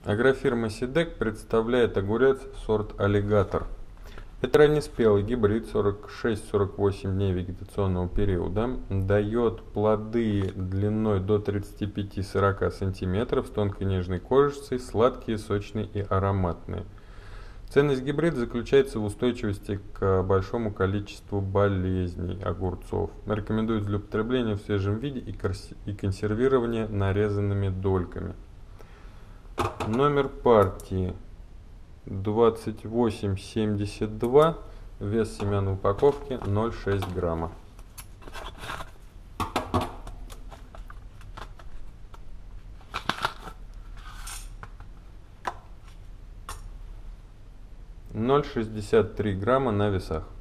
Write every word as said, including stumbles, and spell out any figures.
Агрофирма Сидек представляет огурец сорт аллигатор. Это раннеспелый гибрид, сорок шесть сорок восемь дней вегетационного периода, дает плоды длиной до тридцати пяти — сорока сантиметров с тонкой нежной кожицей, сладкие, сочные и ароматные. Ценность гибрида заключается в устойчивости к большому количеству болезней огурцов. Рекомендуют для употребления в свежем виде и консервирования нарезанными дольками. Номер партии двадцать восемь семьдесят два, вес семян в упаковке ноль целых шесть грамма. ноль целых шестьдесят три грамма на весах.